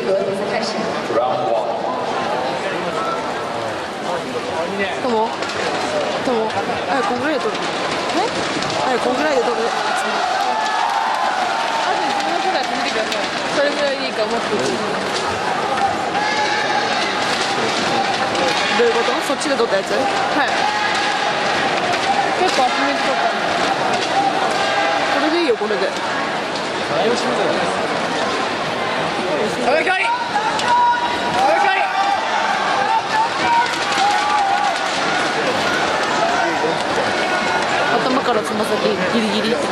合比赛开始。 どうもこんぐらいで撮る。こんぐらいで撮る。 あと自分の世代止めてください。それぐらいでいいかもっと。 どういうこと？そっちで撮ったやつ？ はい。結構集めてとか。 これでいいよ、これで。頭からつま先ギリギリってなってる。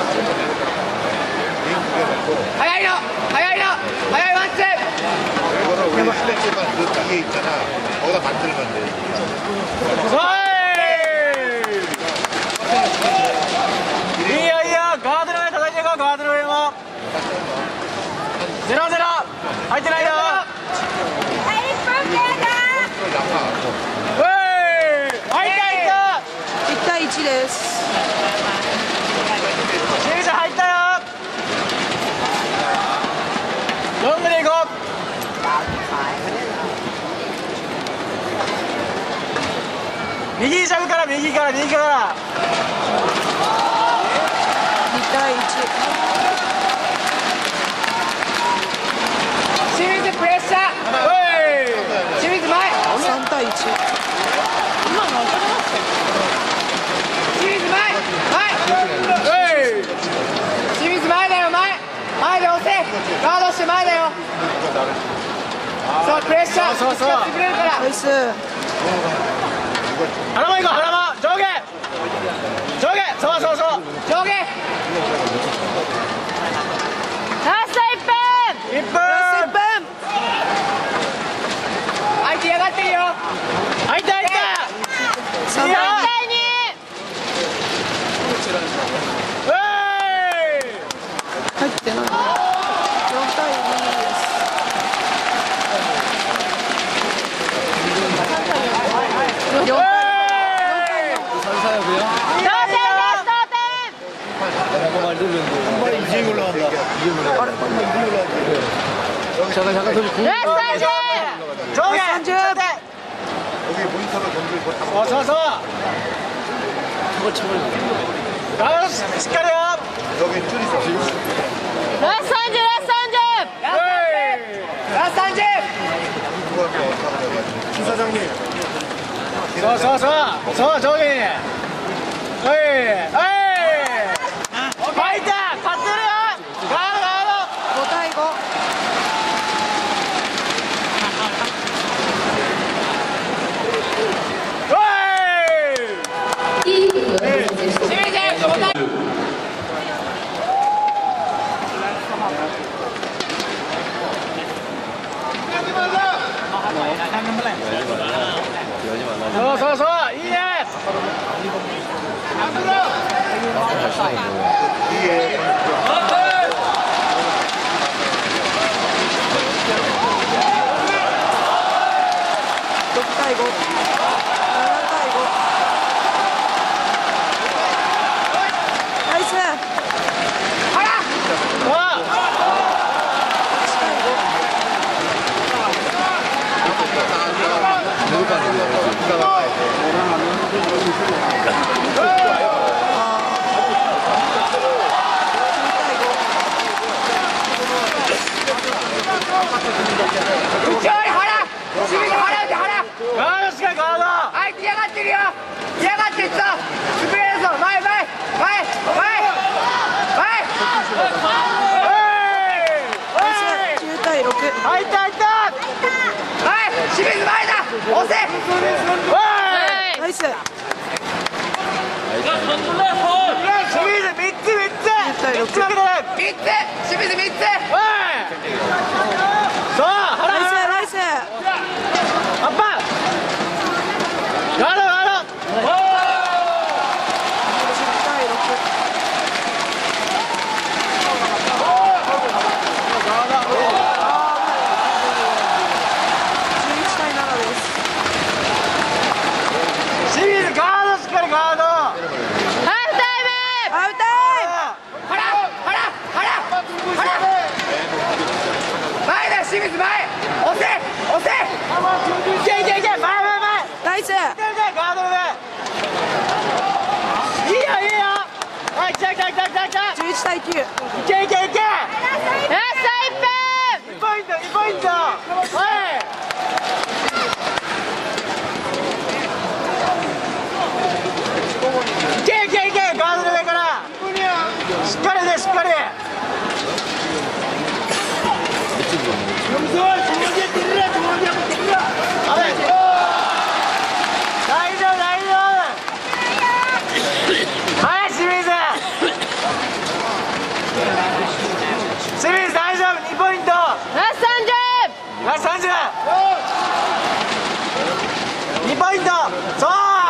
早いワンツー。いいよガードの上叩いていこう。ガードの上も0-0入ってないよ。 1対1です。 清水入ったよ。ロングでいこう。右ジャブから右から。2 対1。 清水プレッシャー。清水前。 3対1。 今の当たりましたよ。清水前。清水前だよ。前で押せ。ガードして前だよ。そうプレッシャー。そう潰れるから。 ナイス。 花間行こう。花間上下。そう上下。ラスト1分。相手嫌がってるよ。相手 3対2。入ってない。4対2です。4対4。 しっかりよ。ラス30。そう上下に。ファイター勝ってるよ。ガード。 5対5。 いい合比でした。 そういいね。 6対5。7対5。ナイス。 相手嫌がってるよ。嫌がってるぞ。潰れるぞ。前。 9対6。 入った。清水前だ。押せ。 ナイス。 清水3つ。 9対6。 清水3つ。そうナイス。 アッパー。ガード。 10対6。11対7です。 清水ガード。しっかりガード。 アウトタイム。 前だ。 押せ押せ。いけいけいけ、前前前。 ナイス。 ガードルで。いいよいいよ。はい、来た来た来た来た来た。 11対9。 いけいけいけ。 ラスト1分。 2ポイント2ポイント。はい。いけいけいけ、ガードル上から。しっかりでしっかり。2ポイント。そう。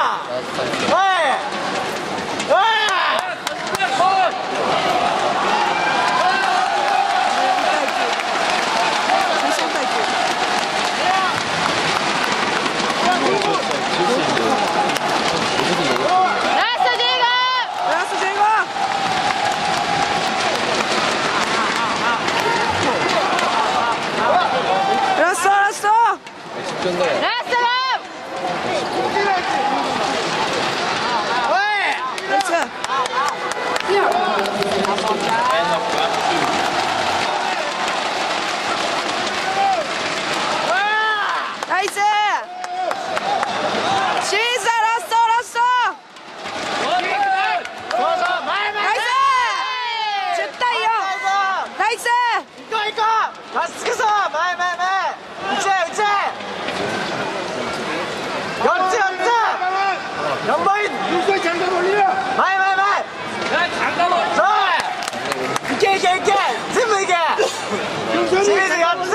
まっすぐそう、前前前、打ち合い打ち合い。4つ4つ。4ポイント。前前前。そう。いけいけいけ。全部いけ。清水4つ。 ラスト2分。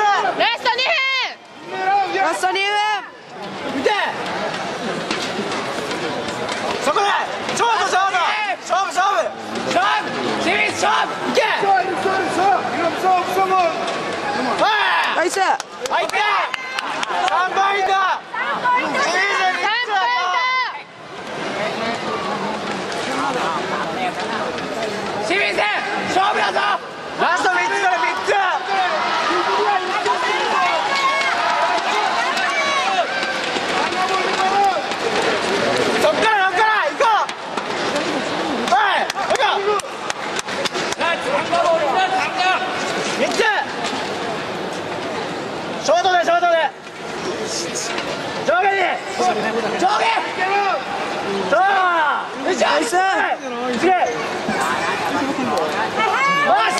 ラスト2分。 見て。そこで。勝負勝負。勝負勝負。勝負。清水勝負。いけ。 ナイス。 入って3ポイント。清水勝負だぞ。ラスト3つから3つ。そっから行こう。はい行こう。3つ。ショートでショートで上下に上下そうよいしょナイス。 すげえよし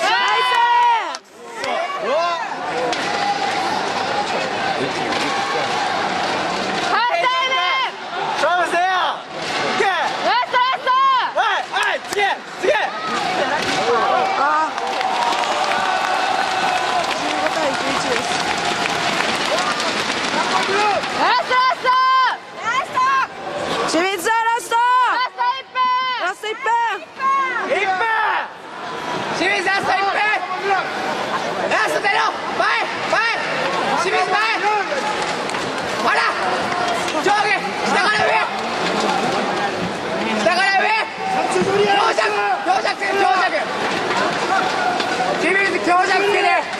勝負せよいけラストラスト。 はいはい次次あー。15対11です。 ラストラスト。ラスト。 清水さんラスト。 ラスト1分。 ラスト1分。 1分清水ラスト1分ラスト0前前清水前ほら上下下から上下から上強弱強弱強弱清水強弱つけて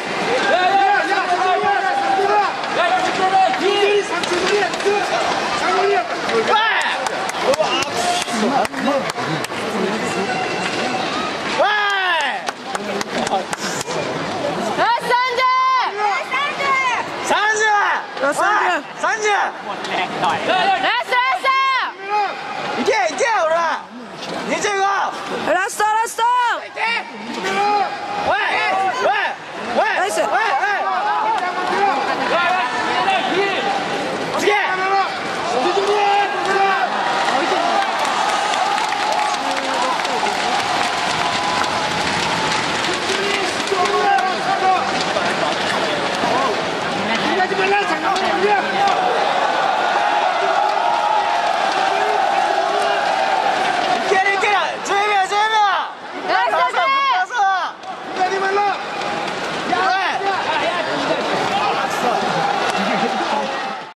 ラスト30。 いけいけほら25 ラストラスト。